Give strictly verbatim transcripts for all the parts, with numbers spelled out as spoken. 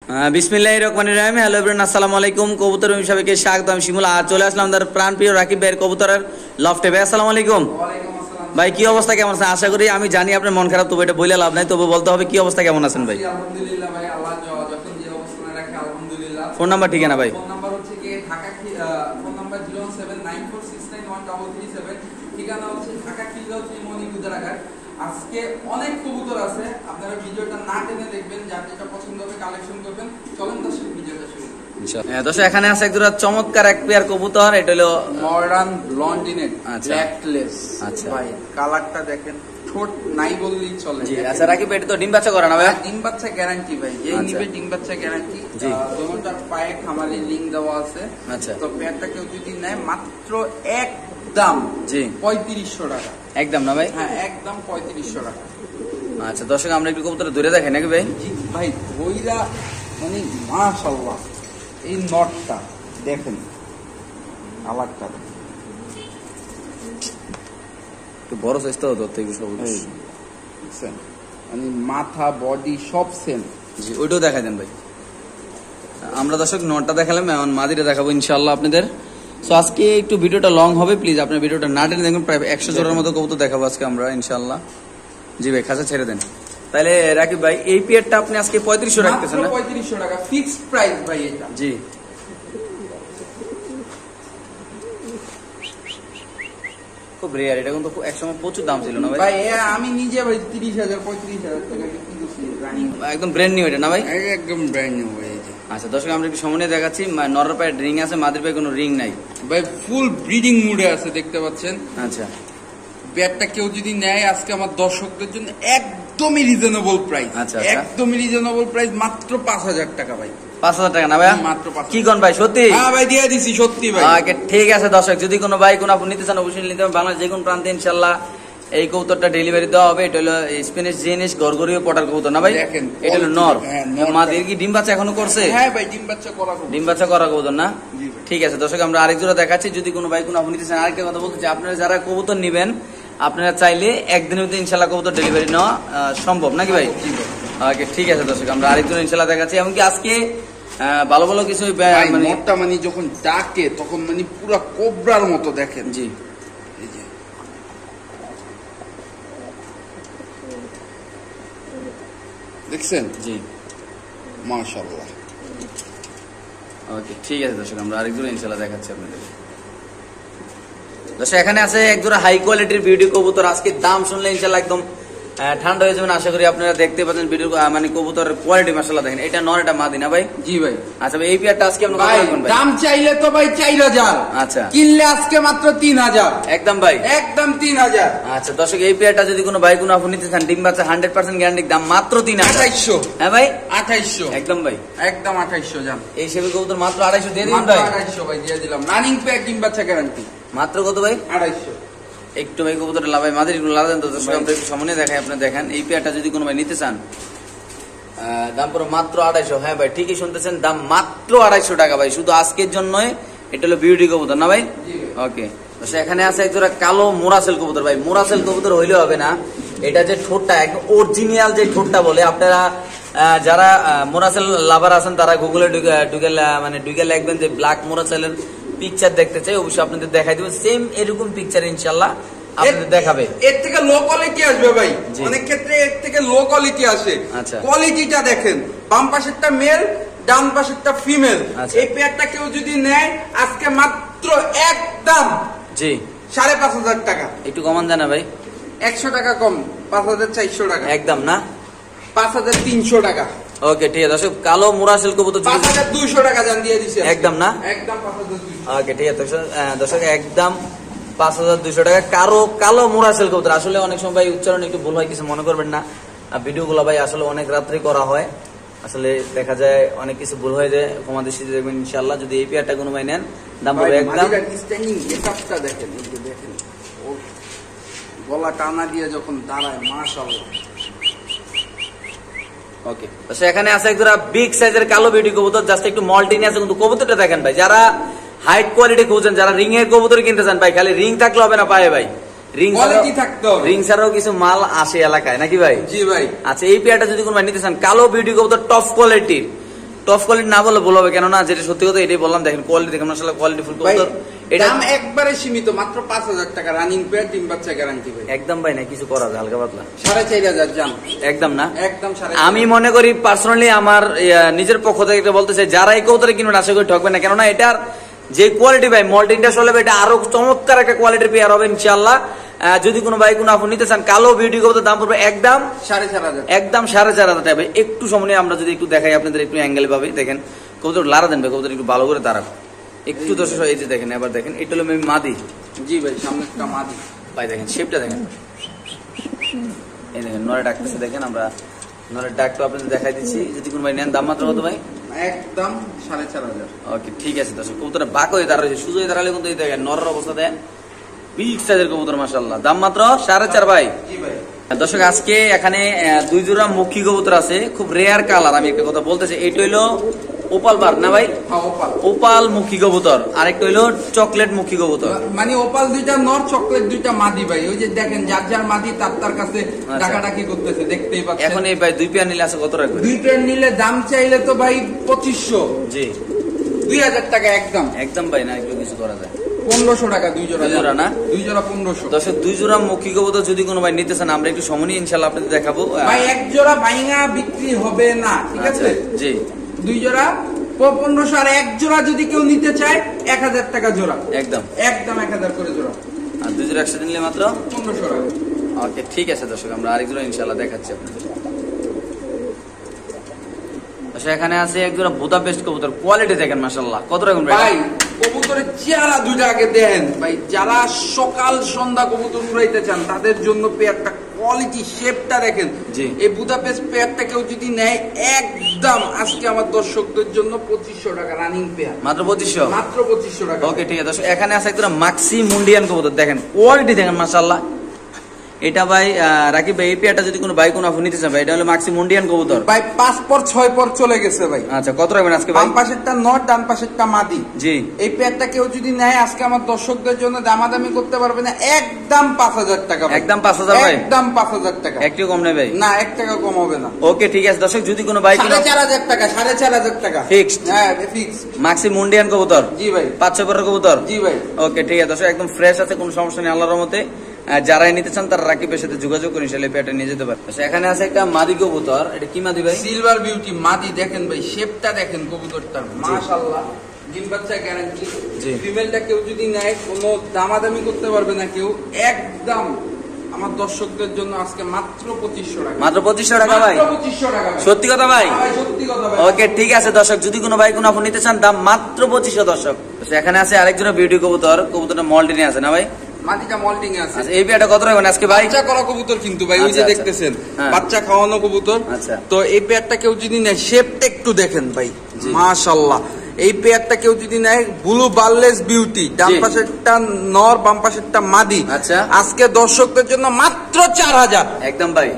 বিসমিল্লাহির রহমানির রহিম। Hello everyone, আসসালামু আলাইকুম। কবুতর সবাইকে স্বাগত। আমি শিমুল। আজ চলে আসলাম আমাদের প্রাণপ্রিয় রাকিব ভাইয়ের কবুতরের লফটে। ভাই আসসালামু আলাইকুম। ভাই কি অবস্থা, কেমন আছেন? আশা করি, আমি জানি আপনার মন খারাপ, তবে এটা বলে লাভ নাই, তবে বলতে হবে কি অবস্থা, কেমন আছেন ভাই? আলহামদুলিল্লাহ ভাই, আল্লাহ যখন যে অবস্থানে রাখে আলহামদুলিল্লাহ। ফোন নাম্বার ঠিকানা ভাই? ফোন নাম্বার হচ্ছে কি Dhaka, phone number zero one seven nine four six nine one double three seven. ঠিকানা হচ্ছে ঢাকা খিলগাঁও ত্রিমণি গুদারাঘাট। আজকে অনেক কবুতর আছে, আপনারা ভিডিওটা না টেনে দেখবেন, যার যেটা পছন্দ হবে কালেকশন করবেন। চলেন দর্শক ভিডিওটা শুরু। দর্শক এখানে আছে এক জোড়া চমৎকার এক পেয়ার কবুতর। এটা হলো মডার্ন ব্লন্ডিনেট আচ্ছা ব্ল্যাকলেস। আচ্ছা ভাই কালারটা দেখেন, ঠোঁট নাই বললেই চলে। জি আচ্ছা রাকিব, এটা তো ডিম বাচ্চা করে না ভাই? ডিম বাচ্চা গ্যারান্টি ভাই, যেই নিবে ডিম বাচ্চা গ্যারান্টি। জি যেমন তার পায়ে খামারি লিংক দেওয়া আছে। আচ্ছা তো পেয়ারটা কেউ যদি নেয় মাত্র একদম জি পঁয়ত্রিশশো টাকা। একদম না ভাই? হ্যাঁ একদম পঁয়ত্রিশশো টাকা। আচ্ছা দর্শক আমরা একটু কবুতর ধরে দেখেন নাকি ভাই? জি ভাই ধইরা মানে মাশাআল্লাহ, এই নটটা দেখেন, কালারটা একটু বড় সাইজ তো ধরতে হবে সব। বুঝছেন, মানে মাথা বডি সব সেম। জি ওইটাও দেখা দেন ভাই। আমরা দর্শক নটটা দেখালাম, এখন মাদিটা দেখাবো ইনশাআল্লাহ আপনাদের। সো আজকে একটু ভিডিওটা লং হবে, প্লিজ আপনার ভিডিওটা না টেনে দেখুন। প্রায় একশো জোড়ার মতো কবুতর দেখাবো আজকে আমরা ইনশাআল্লাহ। জি ভাই খাঁচা ছেড়ে দেন। তাহলে রাকিব ভাই এই পেয়ারটা আপনি আজকে পঁয়ত্রিশশো রাখতেছেন না? পঁয়ত্রিশশো টাকা ফিক্সড প্রাইস ভাই এটা। জি খুব রেয়ার, এটা কিন্তু একসময় প্রচুর দাম ছিল না ভাই? ভাই আমি নিজে ভাই তিরিশ হাজার পঁয়ত্রিশ হাজার টাকা বিক্রি করছি রানিং। একদম ব্র্যান্ড নিউ এটা না ভাই? একদম ব্র্যান্ড নিউ ভাই। আচ্ছা দর্শক আমরা একটু সামনে দেখাচ্ছি, নরের পায়ে রিং আছে, মাদের পায়ে কোনো রিং নাই ভাই, ফুল ব্রিডিং মুডে আছে দেখতে পাচ্ছেন। আচ্ছা ব্যাটটা কেউ যদি নেয় আজকে আমার দর্শকদের জন্য একদমই রিজনেবল প্রাইস। আচ্ছা একদমই রিজনেবল প্রাইস, মাত্র পাঁচ হাজার টাকা ভাই। পাঁচ হাজার টাকা না ভাই? মাত্র পাঁচ। কি কোন ভাই সত্যি? হ্যাঁ ভাই দিয়ে দিছি সত্যি ভাই। ওকে ঠিক আছে দর্শক, যদি কোনো ভাই কোনো আপনি নিতে চান অবশ্যই নিতে হবে। বাংলাদেশ যে কোনো প্রান্তে ইনশাআল্লাহ এই কবুতরটা ডেলিভারি দেওয়া হবে। এটা হলো স্প্যানিশ জিনিস গরগরীয় পটার কবুতর না ভাই? দেখেন এটা হলো নর। মাদের কি ডিম বাচ্চা এখনো করছে? হ্যাঁ ভাই ডিম বাচ্চা করা কবুতর। ডিম বাচ্চা করা কবুতর না? ঠিক আছে দর্শক আমরা আরেক জোড়া দেখাচ্ছি, যদি কোনো ভাই কোনো আপনি নিতে চান। আরেকটা কথা বলতে চাই, আপনারা যারা কবুতর নেবেন আপনারা চাইলে একদিনের মধ্যে ইনশাআল্লাহ কবুতর ডেলিভারি নেওয়া সম্ভব নাকি ভাই? ওকে ঠিক আছে দর্শক আমরা আরেক জোড়া ইনশাআল্লাহ দেখাচ্ছি। এমনকি আজকে ভালো ভালো কিছু মানে নটটা মানে যখন ডাকে তখন মানে পুরো কোবরার মতো দেখেন। জি এই যে দেখছেন? জি মাশাআল্লাহ। ওকে ঠিক আছে দর্শক আমরা আরেক জোড়া ইনশাআল্লাহ দেখাচ্ছি আপনাদের। দর্শক এখানে আছে এক জোড়া হাই কোয়ালিটির বিউটি কবুতর। আজকে দাম শুনলে ইনশাআল্লাহ একদম ঠান্ডা হয়ে যাবেন আশা করি। আপনারা দেখতে পাচ্ছেন ভিডিও, মানে কবুতরের কোয়ালিটি মাশাআল্লাহ দেখেন। এটা নর, এটা মাদি না ভাই? জি ভাই। আচ্ছা ভাই এই পেয়ারটা আজকে আপনারা কত রাখবেন ভাই? দাম চাইলে তো ভাই চার হাজার, আচ্ছা কিনলে আজকে মাত্র তিন হাজার একদম ভাই, একদম তিন হাজার। আচ্ছা দর্শক এই পেয়ারটা যদি কোনো ভাই কোনো আপনি নিতে চান, ডিম বাচ্চা হান্ড্রেড পার্সেন্ট গ্যারান্টি, দাম মাত্র তিন হাজার। আঠাইশশো। হ্যাঁ ভাই আঠাইশশো একদম ভাই, একদম আঠাইশশো। জান এই সেবি কবুতর মাত্র আড়াইশো দিয়ে দিন মাত্র ভাই। আঠাইশশো ভাই দিয়ে দিলাম, রানিং প্যাক ডিম বাচ্চা গ্যারান্টি। মাত্র কত ভাই? আড়াইশো। একটু ভাই কবুতরটা লাভাই মাদের একটু লাভ দেন তো দর্শক, আমরা একটু সামনে দেখাই আপনি দেখেন। এই পেয়ারটা যদি কোনো ভাই নিতে চান দাম পুরো মাত্র আড়াইশো। হ্যাঁ ভাই ঠিকই শুনতেছেন, দাম মাত্র আড়াইশো টাকা ভাই, শুধু আজকের জন্যই। এটা হলো বিউটি কবুতর না ভাই? ওকে এখানে আছে এক জোড়া কালো মোরাসেল কবুতর ভাই। মোরাসেল কবুতর হইলে হবে না, এটা যে ঠোঁটটা একদম অরিজিনাল যে ঠোঁটটা বলে, আপনারা যারা মোরাসেল লাভার আছেন তারা গুগলে ঢুকে মানে ঢুকে লিখবেন যে ব্ল্যাক মোরাসেলের পিকচার দেখতে চাই, অবশ্যই আপনাদের দেখাই দেবো। সেম এরকম পিকচার ইনশাআল্লাহ আপনাদের দেখাবে। এর থেকে লো কোয়ালিটি আসবে ভাই, অনেক ক্ষেত্রে এর থেকে লো কোয়ালিটি আসে। আচ্ছা কোয়ালিটিটা দেখেন, বাম পাশেরটা মেল, ডান পাশেরটা ফিমেল। এই পেয়ারটা কেউ যদি নেয় আজকে মাত্র একদম জি সাড়ে পাঁচ হাজার টাকা। একটু কমান দেয় না ভাই? একশো টাকা কম, পাঁচ হাজার চারশো টাকা একদম না, পাঁচ হাজার তিনশো টাকা। ওকে ঠিক আছে দর্শক কালো মোরাসেল কবুতর পাঁচ হাজার দুইশো টাকা জান দিয়ে দিছে একদম না? একদম পাঁচ হাজার দুইশো। ওকে ঠিক আছে দর্শক একদম পাঁচ হাজার দুইশো টাকা কারো কালো মোরাসেল কবুতর। আসলে অনেক সময় ভাই উচ্চারণ একটু ভুল হয়, কিছু মনে করবেন না। ভিডিও গুলো ভাই আসলে অনেক রাত্রে করা হয়, আসলে দেখা যায় অনেক কিছু ভুল হয়ে যায়, ক্ষমা দৃষ্টিতে দেখবেন ইনশাআল্লাহ। যদি এই পেয়ারটা কোনো ভাই নেন দাম পড়বে একদম। স্ট্যান্ডিং গেটআপটা দেখেন, এই যে দেখেন ওর গলা টানা দিয়ে যখন দাঁড়ায় মাশাআল্লাহ। ওকে তো এখানে আছে একটা বিগ সাইজের কালো বিউটি কবুতর, জাস্ট একটু মল্টিনি আছে, কিন্তু কবুতরটা দেখেন ভাই। যারা হাইট কোয়ালিটি খুঁজছেন, যারা রিং এর কবুতর কিনতে চান ভাই, খালি রিং থাকলে হবে না পায়ে ভাই, রিং কোয়ালিটি থাকতে হবে। রিং ছাড়াও কিছু মাল আসে এলাকায় নাকি ভাই? জি ভাই। আচ্ছা এই পেয়ারটা যদি কোনো ভাই নিতে চান, কালো বিউটি কবুতর টপ কোয়ালিটির, টপ কোয়ালিটি না বলে বলবে কেন না, যেটা সত্যি কথা এটাই বললাম। দেখেন কোয়ালিটি দেখেন মাশাআল্লাহ, কোয়ালিটি ফুল কবুতর। এটা দাম একবারে সীমিত, মাত্র পাঁচ হাজার টাকা রানিং পেয়ার, ডিম বাচ্চা গ্যারান্টি ভাই। একদম ভাই না কিছু করা যায় হালকা পাতলা সাড়ে চার হাজার জান একদম না, একদম সাড়ে। আমি মনে করি পার্সোনালি আমার ইয়া, নিজের পক্ষ থেকে এটা বলতে চাই, যারা এই কবুতরে কিনবেন আশা করি ঠকবে না, কেননা এটার যে কোয়ালিটি ভাই মল্টিংটা চলে এটা আরো চমৎকার একটা কোয়ালিটির পেয়ার হবে ইনশাআল্লাহ। যদি কোনো ভাই কোনো আপনি নিতে চান কালো বিউটি কবুতর দাম পড়বে একদম সাড়ে চার হাজার, একদম সাড়ে চার হাজার টাকা। একটু সময় আমরা যদি একটু দেখাই আপনাদের একটু অ্যাঙ্গেল পাবে, দেখেন কবুতর লারা দেন ভাই, কবুতর একটু ভালো করে তারা একটু দর্শক এই যে দেখেন, এবার দেখেন এটা হলো মেবি মাদি। জি ভাই সামনে একটা মাদি ভাই দেখেন শেপটা দেখেন, এই দেখেন নরে ডাকতেছে, দেখেন আমরা নরের ডাকটা আপনাদের দেখাই দিচ্ছি। যদি কোনো ভাই নেন দাম মাত্র কত ভাই? একদম সাড়ে চার হাজার। ওকে ঠিক আছে দর্শক, কবুতর বাক হয়ে দাঁড়াচ্ছে, সুযোগ দাঁড়ালে কিন্তু এই দেখেন নরের অবস্থা দেন বিগ সাইজের কবুতর মাশাআল্লাহ, দাম মাত্র সাড়ে চার ভাই। জি ভাই দর্শক আজকে এখানে দুই জোড়া মুখী কবুতর আছে, খুব রেয়ার কালার। আমি একটা কথা বলতেছি, এইটা হইলো ওপাল বার না ভাই, ওপাল মুখী কবুতর, আরেকটা হইলো চকলেট মুখী কবুতর। মানে ওপাল দুইটা নর, চকলেট দুইটা মাদি ভাই। ওই যে দেখেন যার যার মাদি তার তার কাছে ডাকাডাকি করতেছে, দেখতেই পাচ্ছেন। এখন এই ভাই দুই পেয়ার নিলে আছে কত রাখবে? দুই পেয়ার নিলে দাম চাইলে তো ভাই পঁচিশশো, জি দুই হাজার টাকা একদম একদম ভাই না, একটু কিছু করা যায় পনেরোশো টাকা দুই জোড়া। দুই জোড়া না, দুই জোড়া পনেরোশো। দর্শক দুই জোড়া মুখী কবুতর যদি কোনো ভাই নিতে চান আমরা একটু সময় নিয়ে ইনশাআল্লাহ আপনাদের দেখাবো। ভাই এক জোড়া বাইঙা বিক্রি হবে না, ঠিক আছে? জি দুই জোড়া পনেরোশো, আর এক জোড়া যদি কেউ নিতে চায় এক হাজার টাকা জোড়া, একদম একদম এক হাজার করে জোড়া। আর দুই জোড়া একসাথে নিলে মাত্র পনেরোশো টাকা। ওকে ঠিক আছে দর্শক, আমরা আরেক জোড়া ইনশাআল্লাহ দেখাচ্ছি আপনাদের। আচ্ছা এখানে আছে এক জোড়া বুদাপেস্ট কবুতর, কোয়ালিটি দেখেন মাশাআল্লাহ, কত রকম ভাই কবুতরের চেহারা দুইটা আগে দেখেন ভাই। যারা সকাল সন্ধ্যা কবুতর উড়াইতে চান তাদের জন্য পেয়ারটা কোয়ালিটি শেপটা দেখেন। এই বুদাপেস্ট পেয়ারটা কেউ যদি নেয় একদম আজকে আমার দর্শকদের জন্য পঁচিশশো টাকা রানিং পেয়ার, মাত্র পঁচিশশো, মাত্র পঁচিশশো টাকা। ওকে ঠিক আছে দর্শক, এখানে আছে একটা মাক্সি মুন্ডিয়ান কবুতর, দেখেন কোয়ালিটি দেখেন মাশাআল্লাহ। এটা ভাই রাকিব ভাই এই পেয়ারটা যদি কোনো ভাই কোনো আপনি নিতে চান ভাই, এটা হলো মাক্সি মুন্ডিয়ান কবুতর ভাই। পাঁচ পর ছয় পর চলে গেছে ভাই। আচ্ছা কত রাখবেন আজকে ভাই? বাম পাশেরটা নট, ডান পাশেরটা মাদি। জি এই পেয়ারটা কেউ যদি নেয় আজকে আমার দর্শকদের জন্য দামাদামি করতে পারবে না, একদম পাঁচ হাজার টাকা। একদম পাঁচ হাজার ভাই, একদম পাঁচ হাজার টাকা, একটু কম নেই ভাই? না এক টাকা কম হবে না। ওকে ঠিক আছে দর্শক, যদি কোনো ভাই সাড়ে চার হাজার টাকা, সাড়ে চার হাজার টাকা ফিক্সড। হ্যাঁ ফিক্সড। মাক্সি মুন্ডিয়ান কবুতর, জি ভাই, পাঁচ ছয় পরের কবুতর। জি ভাই। ওকে ঠিক আছে দর্শক, একদম ফ্রেশ আছে, কোনো সমস্যা নেই আল্লাহর রহমতে। যারাই নিতে চান তারা রাকিবের সাথে যোগাযোগ করে ইনশাআল্লাহ পেয়ারটা নিয়ে যেতে পারে। এখানে আছে একটা মাদি কবুতর, এটা কি মাদি ভাই? সিলভার বিউটি মাদি। দেখেন ভাই শেপটা দেখেন কবুতরটার মাশাআল্লাহ, ডিম বাচ্চা গ্যারান্টি। ফিমেলটা কেউ যদি নেয় কোনো দামাদামি করতে পারবে না কেউ, একদম আমার দর্শকদের জন্য আজকে মাত্র পঁচিশশো টাকা, মাত্র পঁচিশশো টাকা ভাই, পঁচিশশো টাকা। সত্যি কথা ভাই? সত্যি কথা ভাই। ওকে ঠিক আছে দর্শক, যদি কোনো ভাই কোনো আপনি নিতে চান দাম মাত্র পঁচিশশো দর্শক। এখানে আছে আরেকজন বিউটি কবুতর, কবুতরটা মল্টিনে আছে না ভাই? মাটিটা মল্টিং এ আছে। এই পেয়ারটা কত রাখবেন আজকে ভাই? বাচ্চা করা কবুতর কিন্তু ভাই, ওই যে দেখতেছেন বাচ্চা খাওয়ানো কবুতর। আচ্ছা তো এই পেয়ারটা কেউ যদি নেয় শেপটা একটু দেখেন ভাই মাশাআল্লাহ। এই পেয়ারটা কেউ যদি নেয় ব্লু বারলেস বিউটি, ডান পাশেরটা নর বাম পাশেরটা মাদি। আচ্ছা আজকে দর্শকদের জন্য মাত্র চার হাজার একদম ভাই,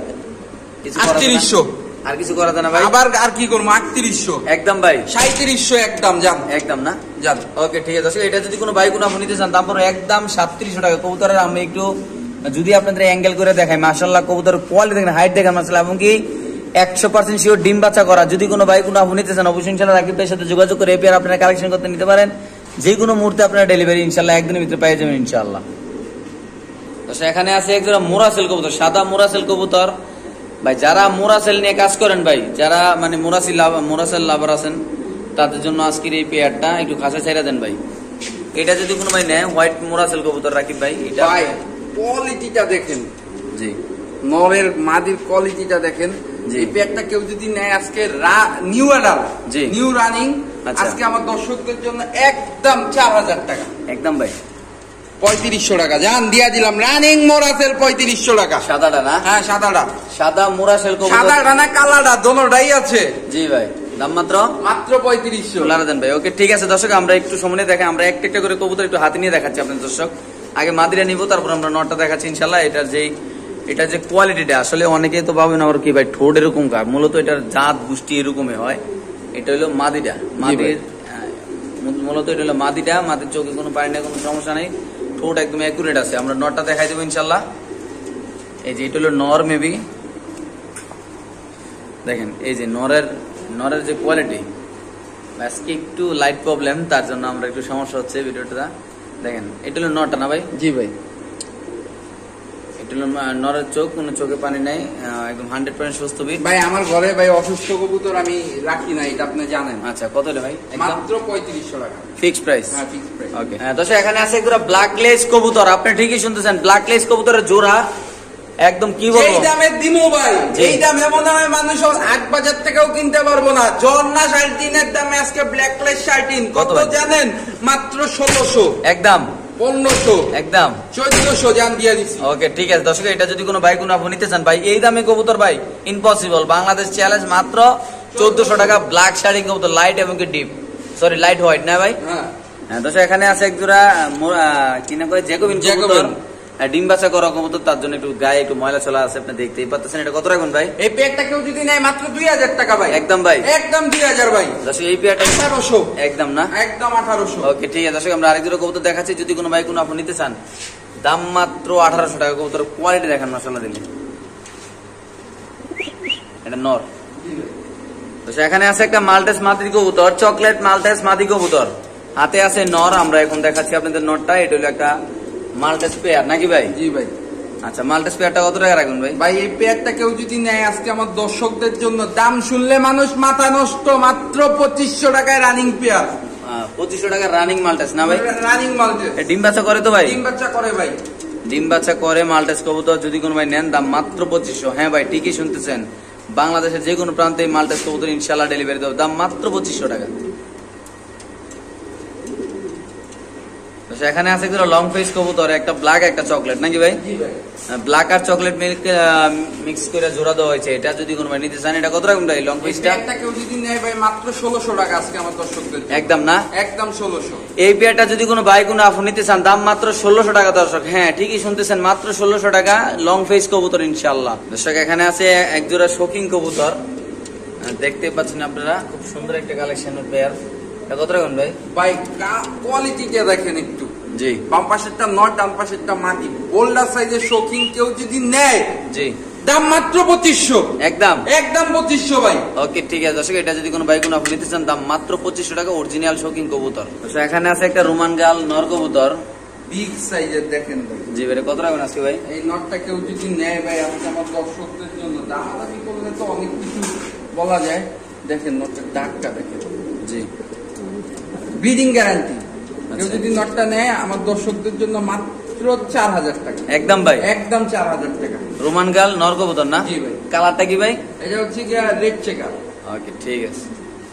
আটত্রিশশো। আর কিছু করা যায় না ভাই? আবার আর কি করবো, আটত্রিশশো একদম ভাই, সাঁত্রিশশো একদম যান, একদম না যান। ওকে ঠিক আছে দর্শক, এটা যদি কোনো ভাই কোনো আপনি নিতে চান দাম পড়বে একদম সাতত্রিশশো টাকা কবুতরের। আমি একটু যদি আপনাদের অ্যাঙ্গেল করে দেখাই মাশাআল্লাহ, কবুতর কোয়ালিটি দেখেন, হাইট দেখেন মাশাআল্লাহ, এমনকি একশো পার্সেন্ট শিওর ডিম বাচ্চা করা। যদি কোনো ভাই কোনো আপনি নিতে চান অবশ্যই ইনশাআল্লাহ রাকিব ভাইয়ের সাথে যোগাযোগ করে এই পেয়ার আপনারা কালেকশন করতে নিতে পারেন। যে কোনো মুহূর্তে আপনারা ডেলিভারি ইনশাআল্লাহ একদিনের ভিতরে পেয়ে যাবেন ইনশাআল্লাহ। তো এখানে আছে একজোড়া মোরাসেল কবুতর, সাদা মোরাসেল কবুতর ভাই। যারা মোরাসেল নিয়ে কাজ করেন ভাই, যারা মানে মোরাসি লাভ মোরাসেল লাভার আছেন তাদের জন্য আজকের এই পেয়ারটা একটু খাসা ছেড়ে দেন ভাই। এটা যদি কোনো ভাই নেয় হোয়াইট মোরাসেল কবুতর রাকিব ভাই, এটা ভাই কোয়ালিটিটা দেখেন। জি নরের মাদির কোয়ালিটিটা দেখেন। এই পেয়ারটা কেউ যদি নেয় আজকে নিউ অ্যাডাল, নিউ রানিং, আজকে আমার দর্শকদের জন্য একদম চার হাজার টাকা, একদম ভাই পঁয়ত্রিশশো টাকা জান দিয়া দিলাম। রানিং মোরাসেল পঁয়ত্রিশশো টাকা। সাদাটা না? হ্যাঁ সাদাটা, সাদা মোরাসেল কবুতর, সাদাটা না কালাটা দোনোটাই আছে। জি ভাই, দাম মাত্র মাত্র পঁয়ত্রিশশো দেন ভাই। ওকে ঠিক আছে দর্শক, আমরা একটু সময় দেখাই, আমরা একটা একটা করে কবুতর একটু হাতে নিয়ে দেখাচ্ছি আপনাদের দর্শক। আগে মাদিরা নিব, তারপর আমরা নটটা দেখাচ্ছি ইনশাল্লাহ। এটার যে এটা যে কোয়ালিটিটা আসলে অনেকেই তো পাবেন আবার কি ভাই ঠোঁট এরকম কার, মূলত এটার জাত গোষ্ঠী এরকমই হয়। এটা হলো মাদিটা, মাদির মূলত এটা হলো মাদিটা, মাদির চোখে কোনো পানি নেই, কোনো সমস্যা নেই, ঠোঁট একদম অ্যাকুরেট আছে। আমরা নটটা দেখাই দেবো ইনশাল্লাহ। এই যে এটা হলো নর, মেবি দেখেন এই যে নরের নরের যে কোয়ালিটি আজকে একটু লাইট প্রবলেম, তার জন্য আমরা একটু সমস্যা হচ্ছে ভিডিওটা। দেখেন এটা হলো নটা না ভাই? জি ভাই। এটা হলো নরের চোখ, কোনো চোখে পানি নাই, একদম হান্ড্রেড পার্সেন্ট সুস্থ বিট। ভাই আমার ঘরে ভাই অসুস্থ কবুতর আমি রাখি না, এটা আপনি জানেন। আচ্ছা, কত হলো ভাই? মাত্র পঁয়ত্রিশশো টাকা ফিক্সড প্রাইস। হ্যাঁ ফিক্সড প্রাইস। ওকে, দর্শক এখানে আছে একটা ব্ল্যাক লেস কবুতর। আপনি ঠিকই শুনতেছেন, ব্ল্যাক লেস কবুতরের জোড়া একদম কি বলবো, এই দামে দিমু ভাই, এই দামে মনে হয় মানুষ আট বাজার থেকেও কিনতে পারবো না। ঝর্ণা শার্টিনের দামে আজকে ব্ল্যাক লেস শার্টিন কত জানেন? মাত্র ষোলোশো। একদম পনেরোশো, একদম চোদ্দশো জান দিয়ে দিচ্ছি। ওকে ঠিক আছে দর্শক, এটা যদি কোনো ভাই কোনো আপনি নিতে চান ভাই, এই দামে কবুতর ভাই ইম্পসিবল। বাংলাদেশ চ্যালেঞ্জ, মাত্র চোদ্দশো টাকা ব্ল্যাক শাড়ি কবুতর, লাইট এবং কি ডিপ, সরি লাইট হোয়াইট না ভাই? হ্যাঁ দর্শক এখানে আছে এক জোড়া কি না করে জ্যাকোবিন কবুতর, ডিম বাচ্চা করা কবুতর, তার জন্য একটু গায়ে একটু ময়লা চলা আছে, আপনি দেখতেই পাচ্ছেন। এটা কত রাখবেন ভাই? এই পেয়ারটা কেউ যদি নেয় মাত্র দুই হাজার টাকা ভাই। একদম ভাই, একদম দুই হাজার ভাই। দর্শক এই পেয়ারটা আঠারোশো একদম না, একদম আঠারোশো। ওকে ঠিক আছে দর্শক, আমরা আরেক জোড়া কবুতর দেখাচ্ছি, যদি কোনো ভাই কোনো আপনি নিতে চান, দাম মাত্র আঠারোশো টাকা। কবুতর কোয়ালিটি দেখেন মাশাআল্লাহ দিলে, এটা নর। দর্শক এখানে আছে একটা মাল্টেস মাদি কবুতর, চকলেট মাল্টেস মাদি কবুতর, হাতে আছে নর। আমরা এখন দেখাচ্ছি আপনাদের নরটা, এটা হলো একটা মাল্টেস পেয়ার নাকি ভাই? জি ভাই। আচ্ছা, মাল্টেস পেয়ারটা কত টাকা রাখবেন ভাই? ভাই এই পেয়ারটা কেউ যদি নেয় আজকে আমার দর্শকদের জন্য, দাম শুনলে মানুষ মাথা নষ্ট, মাত্র পঁচিশশো টাকায় রানিং পেয়ার। পঁচিশশো টাকা রানিং মাল্টেস না ভাই? Running Maltese. ডিম বাচ্চা করে তো ভাই? ডিম বাচ্চা করে ভাই। ডিম বাচ্চা করে মাল্টেস কবুতর যদি কোনো ভাই নেন, দাম মাত্র পঁচিশশো। হ্যাঁ ভাই ঠিকই শুনতেছেন, বাংলাদেশের যে কোনো প্রান্তে মাল্টেস কবুতর ইনশাল্লাহ ডেলিভারি দেবো, দাম মাত্র পঁচিশশো টাকা। এখানে আছে লং ফেস কবুতর, একটা ব্ল্যাক একটা চকলেট নাকি ভাই? ব্ল্যাক আর চকলেট মিল্ক মিক্স করে জোড়া দেওয়া হয়েছে। এটা যদি কোনো ভাই নিতে চান, এটা কত রাখবেন ভাই লং ফেসটা? কেউ যদি নেয় ভাই মাত্র ষোলোশো টাকা আজকে আমার দর্শকদের, একদম না, একদম ষোলোশো। এই পেয়ারটা যদি কোনো ভাই কোনো আপনি নিতে চান, দাম মাত্র ষোলোশো টাকা দর্শক। হ্যাঁ ঠিকই শুনতেছেন, মাত্র ষোলোশো টাকা লং ফেস কবুতর ইনশাল্লাহ। দর্শক এখানে আছে এক জোড়া শৌখিন কবুতর, দেখতে পাচ্ছেন আপনারা, খুব সুন্দর একটা কালেকশনের পেয়ার। কত রাখবেন ভাই? ভাই কোয়ালিটিটা দেখেন একটু। জি, বাম পাশেরটা নট, ডান পাশেরটা মাটি, বোল্ডার সাইজের শৌখিন কেউ যদি নেয়, জি দাম মাত্র পঁচিশশো। একদম একদম পঁচিশশো ভাই। ওকে ঠিক আছে দর্শক, এটা যদি কোনো ভাই কোনো আপনি নিতে চান, দাম মাত্র পঁচিশশো টাকা, অরিজিনাল শৌখিন কবুতর। এখানে আছে একটা রোমান গাল নর কবুতর, বিগ সাইজের দেখেন ভাই। জি ভাই, কত রাখবেন আজকে ভাই? এই নটটা কেউ যদি নেয় ভাই আজকে আমার দর্শকদের জন্য, দামাদামি করলে তো অনেক কিছু বলা যায়। দেখেন নটটার দাগটা দেখেন, জি ব্রিডিং গ্যারান্টি। কেউ যদি নটটা নেয় আমার দর্শকদের জন্য মাত্র চার হাজার টাকা। একদম ভাই, একদম চার হাজার টাকা। রোমান গাল নর কবুতর না? জি ভাই। কালারটা কি ভাই? এটা হচ্ছে কি রেড চেকার। ওকে ঠিক আছে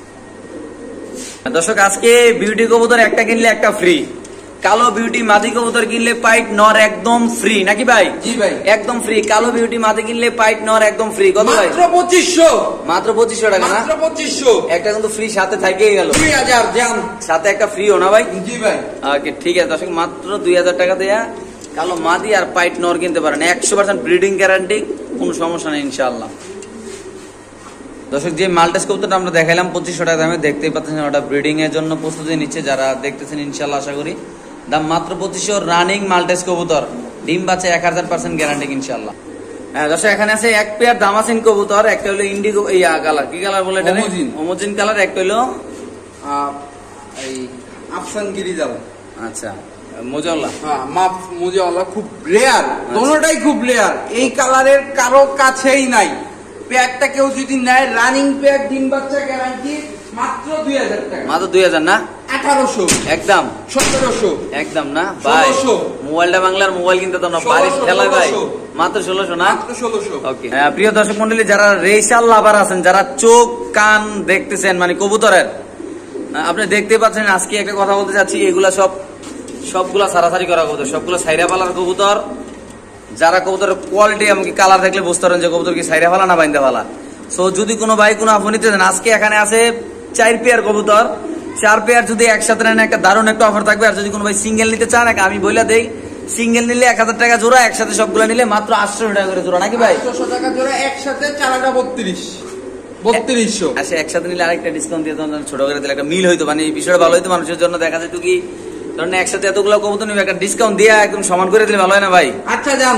দর্শক, আজকে বিউটি কবুতর একটা কিনলে একটা ফ্রি, কালো বিউটি মাদি কবুতর কিনলে পাইট নর একদম ফ্রি নাকি ভাই? জি ভাই একদম ফ্রি। কালো বিউটি মাদি কিনলে পাইট নর একদম ফ্রি। কত ভাই? মাত্র পঁচিশশো। মাত্র পঁচিশশো টাকা না? মাত্র পঁচিশশো। একটা কিন্তু ফ্রি সাথে থাকেই গেল, দুই হাজার জান সাথে একটা ফ্রিও না ভাই? জি ভাই। ওকে ঠিক আছে দর্শক, মাত্র দুই হাজার টাকা দেয়া কালো মাদি আর পাইট নর কিনতে পারেন, একশো পার্সেন্ট ব্রিডিং গ্যারান্টি, কোনো সমস্যা নেই ইনশাআল্লাহ। দর্শক যে মাল্টেস কবুতরটা আমরা দেখাইলাম পঁচিশশো টাকা দামে, দেখতেই পাচ্ছেন ওটা ব্রিডিং এর জন্য প্রস্তুতি নিচ্ছে, যারা দেখতেছেন ইনশাআল্লাহ আশা করি। দাম মাত্র পঁচিশশো, রানিং মাল্টেস কবুতর, ডিম বাচ্চা এক হাজার পার্সেন্ট গ্যারান্টি ইনশাআল্লাহ। হ্যাঁ দর্শক এখানে আছে এক পেয়ার দামাসিন কবুতর, একটা হলো ইন্ডিগো ইয়া কালার, কি কালার বলে এটা? ওমোজিন কালার। একটা হলো এই আফসান গিরিজাল। আচ্ছা মোজাল্লা, হ্যাঁ মাপ মোজাওয়ালা, খুব রেয়ার, দোনোটাই খুব রেয়ার। এই কালারের কারো কাছেই নাই। পেয়ারটা কেউ যদি নেয়, রানিং পেয়ার, ডিম বাচ্চা গ্যারান্টি, মাত্র দুই হাজার টাকা। মাত্র দুই হাজার না? আঠারোশো। একদম সতেরোশো। একদম না ভাই? মোবাইলটা বাংলার মোবাইল কিনতে তো না, বাড়ির খেলায় ভাই। মাত্র ষোলোশো না? মাত্র ষোলোশো। ওকে প্রিয় দর্শক মন্ডলী, যারা রেশাল লাভার আছেন, যারা চোখ কান দেখতেছেন মানে কবুতরের, আপনি দেখতে পাচ্ছেন, আজকে একটা কথা বলতে চাচ্ছি, এগুলা সব সবগুলা সারাসারি করা কবুতর, সবগুলো সাইরা পালার কবুতর। যারা কবুতরের কোয়ালিটি এমনকি কালার দেখলে বুঝতে পারেন যে কবুতর কি সাইরা ফালা না বাইন্দা ফালা। সো যদি কোনো ভাই কোনো আপনি নিতে চান, আজকে এখানে আছে চার পেয়ার কবুতর, চার পেয়ার যদি একসাথে নেন একটা দারুণ একটা অফার থাকবে। আর যদি কোনো ভাই সিঙ্গেল নিতে চান, আমি বলে দেই, সিঙ্গেল নিলে এক হাজার টাকা জোড়া, একসাথে সবগুলো নিলে মাত্র আটশো টাকা করে জোড়া নাকি ভাই? আটশো টাকা জোড়া, একসাথে চারাটা বত্রিশ বত্রিশশো। আচ্ছা একসাথে নিলে আরেকটা ডিসকাউন্ট দিয়ে ছোট করে দিলে একটা মিল হইতো, মানে এই বিষয়টা ভালো হইতো মানুষের জন্য। দেখা যেত কি ধরেন একসাথে এতগুলো কবুতর নিবে, একটা ডিসকাউন্ট দিয়ে একদম সমান করে দিলে ভালো হয় না ভাই? আচ্ছা যান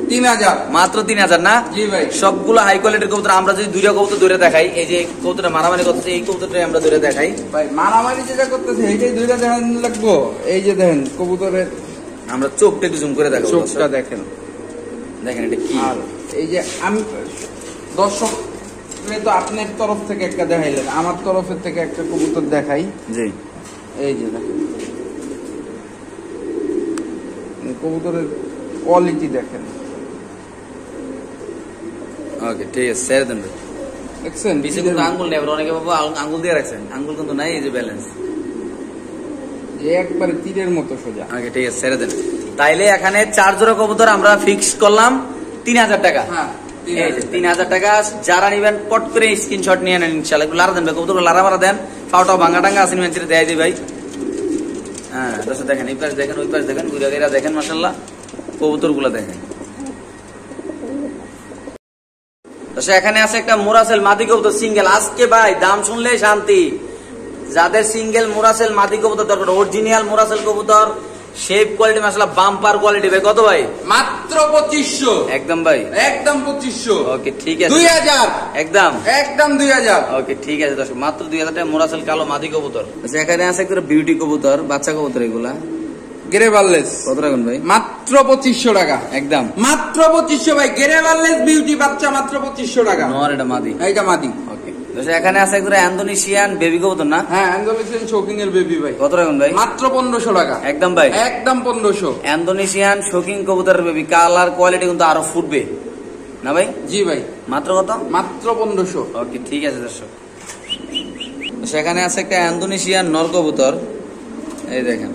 তিন হাজার মাত্র তিন হাজার না? জি ভাই। সবগুলো হাই কোয়ালিটির কবুতর। আমরা যদি দুইটা কবুতর ধরে দেখাই, এই যে কবুতরটা মারামারি করতেছে, এই কবুতরটাই আমরা ধরে দেখাই ভাই। মারামারি যেটা করতেছে এইটাই দুইটা দেখান লাগবো। এই যে দেখেন কবুতরের আমরা চোখটা একটু জুম করে দেখাবো, চোখটা দেখেন দেখেন এটা কি। আর এই যে আমি দর্শক তো আপনার তরফ থেকে একটা দেখাইলেন, আমার তরফের থেকে একটা কবুতর দেখাই। জি, এই যে দেখেন কবুতরের কোয়ালিটি দেখেন। ওকে ঠিক আছে, ছেড়ে দেন। দেখছেন পিছে কিন্তু আঙ্গুল নেই, অনেকে বাবু আঙ্গুল দিয়ে রাখছেন, আঙ্গুল কিন্তু নাই, এই যে ব্যালেন্স একবারে তীরের মতো সোজা। ওকে ঠিক আছে, ছেড়ে দেন। তাইলে এখানে চার জোড়া কবুতর আমরা ফিক্স করলাম তিন হাজার টাকা। হ্যাঁ, এই যে তিন হাজার টাকা। যারা নিবেন পট করে স্ক্রিনশট নিয়ে নেন ইনশাআল্লাহ। একটু লারা দেন ভাই, কবুতর লারা মারা দেন, ফাওটাও ভাঙ্গা টাঙ্গা আসেন মেনচিরে দেয় দিই ভাই। হ্যাঁ দর্শক দেখেন, এই পাশ দেখেন, ওই পাশ দেখেন, ঘুরে ঘুরে দেখেন, মাশাআল্লাহ কবুতর গুলা দেখেন। দর্শক এখানে আছে একটা মোরাসেল মাদি কবুতর সিঙ্গেল। আজকে ভাই দাম শুনলে শান্তি। যাদের সিঙ্গেল মোরাসেল মাদি কবুতর দরকার, অরিজিনাল মোরাসেল কবুতর, শেপ কোয়ালিটি মাশাআল্লাহ বাম্পার কোয়ালিটি ভাই। কত ভাই? মাত্র পঁচিশশো। একদম ভাই, একদম পঁচিশশো। ওকে ঠিক আছে, দুই হাজার একদম একদম দুই হাজার। ওকে ঠিক আছে দর্শক, মাত্র দুই হাজার টাকা মোরাসেল কালো মাদি কবুতর। আচ্ছা এখানে আছে একটা বিউটি কবুতর, বাচ্চা কবুতর এগুলা। গেরে বারলেস কত রাখুন ভাই? মাত্র পঁচিশশো টাকা। একদম মাত্র পঁচিশশো ভাই। গেরে বারলেস বিউটি বাচ্চা মাত্র পঁচিশশো টাকা। নর এটা মাদি, এইটা মাদি। ওকে দর্শক এখানে আছে একটা ইন্দোনেশিয়ান বেবি কবুতর না? হ্যাঁ, ইন্দোনেশিয়ান শৌকিং এর বেবি ভাই। কত রাখুন ভাই? মাত্র পনেরোশো টাকা। একদম ভাই, একদম পনেরোশো। ইন্দোনেশিয়ান শৌকিং কবুতরের বেবি, কালার কোয়ালিটি কিন্তু আরো ফুটবে না ভাই? জি ভাই। মাত্র কত? মাত্র পনেরোশো। ওকে ঠিক আছে দর্শক। সেখানে আছে একটা ইন্দোনেশিয়ান নর কবুতর, এই দেখেন,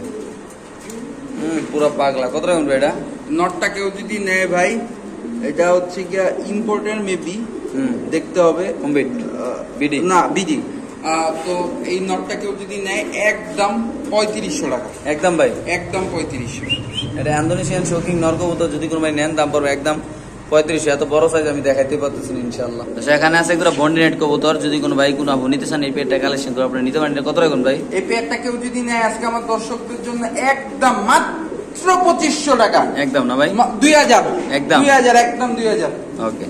হম পুরো পাগলা। কত রাখুন ভাই এটা? নটটা কেউ যদি নেয় ভাই, এটা হচ্ছে গিয়া ইম্পোর্টেন্ট মেবি, হুম দেখতে হবে। কমপ্লিট বিডি না বিডি। তো এই নটটা কেউ যদি নেয় একদম পঁয়ত্রিশশো টাকা। একদম ভাই, একদম পঁয়ত্রিশশো। এটা ইন্দোনেশিয়ান শৌকিং নর কবুতর, যদি কোনো ভাই নেন দাম পড়বে একদম পঁয়ত্রিশশো। এত বড় সাইজ আমি দেখাইতে পারতেছি না ইনশাআল্লাহ। সেখানে আছে একটা বন্ডিনেট কবুতর, যদি কোনো ভাই কোনো আপু নিতে চান এই পেয়ারটা কালেকশন করে আপনি নিতে পারেন। কত রাখুন ভাই? এই পেয়ারটা কেউ যদি নেয় আজকে আমার দর্শকদের জন্য একদম মাত্র পঁচিশশো টাকা। একদম না ভাই? দুই হাজার। একদম দুই হাজার, একদম দুই হাজার। ওকে।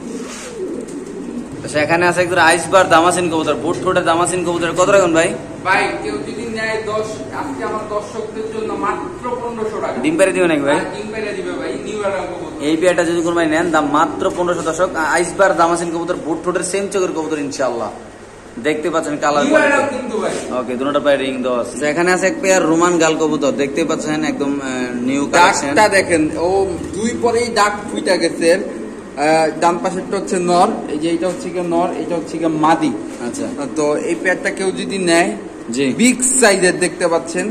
সেখানে আছে একটা আইসবার দামাসিন কবুতর, বুট ঠোঁটের দামাসিন কবুতর। কত রাখুন ভাই? ভাই কেউ যদি নেয় দশ, আজকে আমার দর্শকদের জন্য মাত্র পনেরোশো টাকা। ডিম পেরে দিবে নাকি ভাই? ডিম পেরে দিবে ভাই। নিউ এরা কবুতর। এই পেয়ারটা যদি কোনো ভাই নেন দাম মাত্র পনেরোশো। দর্শক আইসবার দামাসিন কবুতর, বুট ঠোঁটের সেম চোখের কবুতর ইনশাআল্লাহ। দেখতে পাচ্ছেন কালার কিন্তু ভাই। ওকে, দুটোটা পায়ে রিং দেওয়া আছে। এখানে আছে এক পেয়ার রোমান গাল কবুতর, দেখতে পাচ্ছেন একদম নিউ কালেকশন। ডাকটা দেখেন, ও দুই পরেই ডাক ফুইটা গেছে। ডান পাশেরটা হচ্ছে নর, এই যে এটা হচ্ছে গিয়ে নর, এটা হচ্ছে গিয়ে মাদি। আচ্ছা, তো এই পেয়ারটা কেউ যদি নেয়, জি বিগ সাইজের দেখতে পাচ্ছেন,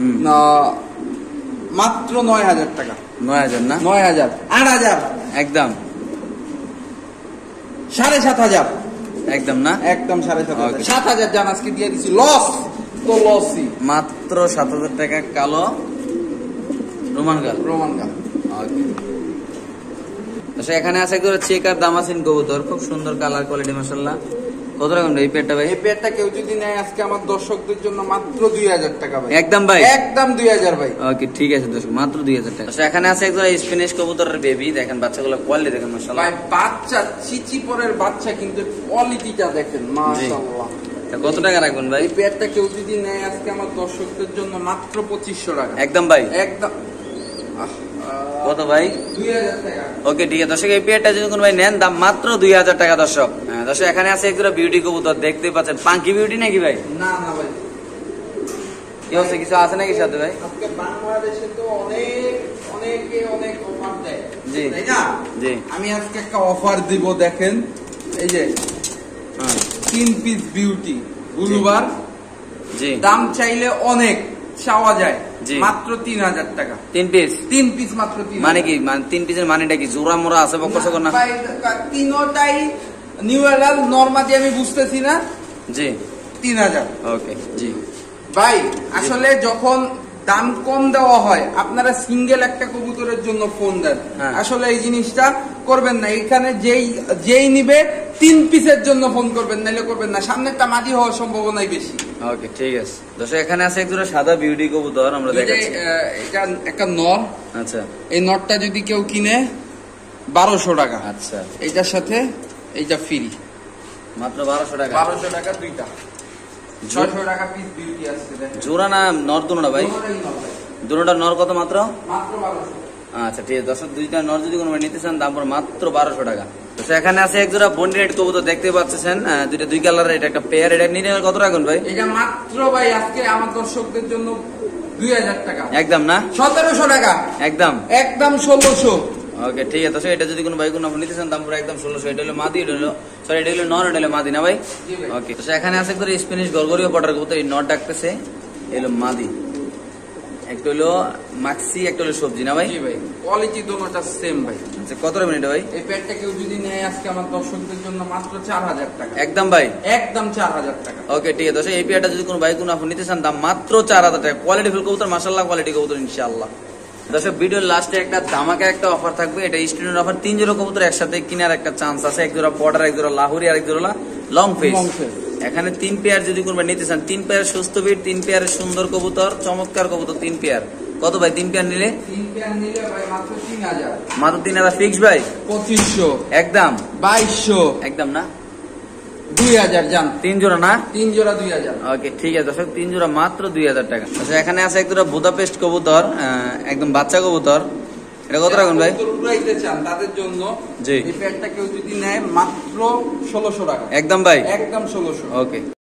মাত্র নয় হাজার টাকা। নয় হাজার না? নয় হাজার, আট হাজার, একদম সাড়ে সাত হাজার। একদম না? একদম সাড়ে সাত হাজার। সাত হাজার জান আজকে দিয়ে দিচ্ছি, লস তো লসই। মাত্র সাত হাজার টাকা কালো রোমান গাল। রোমান গাল। আচ্ছা এখানে আছে একটা চেকার দামাসিন কবুতর, খুব সুন্দর কালার কোয়ালিটি মাশাআল্লাহ। কত রাখুন এই পেয়ারটা ভাই? এই পেয়ারটা কেউ যদি নেয় আজকে আমার দর্শকদের জন্য মাত্র দুই হাজার টাকা ভাই। একদম ভাই? একদম দুই হাজার ভাই। ওকে ঠিক আছে দর্শক, মাত্র দুই হাজার টাকা। আচ্ছা এখানে আছে একটা স্প্যানিশ কবুতরের বেবি, দেখেন বাচ্চাগুলো কোয়ালিটি দেখেন মাশাআল্লাহ ভাই। বাচ্চা চিচি পরের বাচ্চা, কিন্তু কোয়ালিটিটা দেখেন মাশাআল্লাহ। কত টাকা রাখবেন ভাই? এই পেয়ারটা কেউ যদি নেয় আজকে আমার দর্শকদের জন্য মাত্র পঁচিশশো টাকা। একদম ভাই? একদম। কত ভাই? দুই হাজার টাকা। ওকে ঠিক আছে দর্শক, এই পেয়ারটা যদি কোনো ভাই নেন দাম মাত্র দুই হাজার টাকা দর্শক। হ্যাঁ দর্শক এখানে আছে একটা বিউটি কবুতর, দেখতে পাচ্ছেন পাঙ্কি বিউটি নাকি ভাই? না না ভাই, কি হচ্ছে, কিছু আছে নাকি সাথে ভাই? আজকে বাংলাদেশে তো অনেক অনেকে অনেক অফার দেয়, জি তাই না? জি। আমি আজকে একটা অফার দিব, দেখেন এই যে তিন পিস বিউটি গুলুবার, জি দাম চাইলে অনেক চাওয়া যায়, জি মাত্র তিন হাজার টাকা। তিন পিস? তিন পিস মাত্র। তিন মানে কি, মানে তিন পিসের মানেটা কি জোড়া মোড়া আছে বকর সকর না? ভাই তিনটাই নিউ এরাল নরমালি, আমি বুঝতেছি না। জি তিন হাজার। ওকে জি ভাই আসলে যখন দাম কম দেওয়া হয়, আপনারা সিঙ্গেল একটা কবুতরের জন্য ফোন দেন, আসলে এই জিনিসটা করবেন না। এখানে যেই যেই নিবে তিন পিসের জন্য ফোন করবেন, নাইলে করবেন না। সামনেরটা মাদি হওয়ার সম্ভাবনাই বেশি। ওকে ঠিক আছে দর্শক, এখানে আছে একটা সাদা বিউটি কবুতর আমরা দেখাচ্ছি। এটা একটা নর। আচ্ছা, এই নরটা যদি কেউ কিনে বারোশো টাকা। আচ্ছা, এইটার সাথে এইটা ফ্রি, মাত্র বারোশো টাকা। বারোশো টাকা দুইটা, ছয়শো টাকা পিস বিউটি আসছে দেখেন। জোড়া না নর দুটো না ভাই? দুটোটাই নর ভাই। দুটোটা নর কত মাত্র? মাত্র বারোশো। আচ্ছা ঠিক আছে দর্শক, দুইটা নর যদি কোনো ভাই নিতে চান দাম পড়ে মাত্র বারোশো টাকা। তো এখানে আছে এক জোড়া বন্ডি রেড কবুতর দেখতে পাচ্ছেন, আহ, দুইটা দুই কালারের, এটা একটা পেয়ার। এটা নিয়ে নেবেন কত রাখুন ভাই? এটা মাত্র ভাই আজকে আমার দর্শকদের জন্য দুই হাজার টাকা, একদম না? সতেরোশো টাকা একদম একদম ষোলোশো। ওকে ঠিক আছে দর্শক, এটা যদি কোনো ভাই কোনো আপনি নিতে চান দাম পড়ে একদম ষোলোশো। এটা হলো মাদি, এটা হলো সরি এটা হলো নর, এটা হলো মাদি না ভাই? জি ভাই। ওকে তো এখানে আছে একদম স্প্যানিশ গরগরিও পটার কবুতর, এই নর ডাকতেছে, এই হলো মাদি। একটা হলো মাক্সি, একটা হলো সবজি না ভাই? জি ভাই, কোয়ালিটি দুটোটা সেম ভাই। আচ্ছা কত মিনিট ভাই? এই প্যাডটা কেউ যদি নেয় আজকে আমার দর্শকদের জন্য মাত্র চার হাজার টাকা, একদম ভাই একদম চার হাজার টাকা। ওকে ঠিক আছে দর্শক, এই পেয়ারটা যদি কোনো ভাই কোনো আপনি নিতে চান দাম মাত্র চার হাজার টাকা। কোয়ালিটি ফুল কবুতর, মাশাআল্লাহ কোয়ালিটি কবুতর ইনশাআল্লাহ। দর্শক ভিডিওর লাস্টে একটা ধামাকা একটা অফার থাকবে, এটা স্টুডেন্ট অফার। তিন জোড়া কবুতর একসাথে কেনার একটা চান্স আছে, এক জোড়া বর্ডার, এক জোড়া লাহোরি আর এক জোড়া লং ফেস। Long face। এখানে তিন পেয়ার যদি কোনো ভাই নিতে চান, তিন পেয়ার সুস্থ বিট, তিন পেয়ার সুন্দর কবুতর, চমৎকার কবুতর, তিন পেয়ার কত ভাই? তিন পেয়ার নিলে তিন পেয়ার নিলে ভাই মাত্র তিন হাজার, মাত্র তিন হাজার ফিক্স ভাই? পঁচিশশো, একদম বাইশশো, একদম না? দুই হাজার যান। তিন জোড়া না? তিন জোড়া দুই হাজার। ওকে ঠিক আছে দর্শক, তিন জোড়া মাত্র দুই হাজার টাকা। আচ্ছা এখানে আছে এক জোড়া বুদাপেস্ট কবুতর, আহ, একদম বাচ্চা কবুতর, এটা কত রাখুন ভাই? কবুতর উড়াইতে চান তাদের জন্য জি। এই প্যাডটা কেউ যদি নেয় মাত্র ষোলোশো টাকা, একদম ভাই একদম ষোলোশো। ওকে।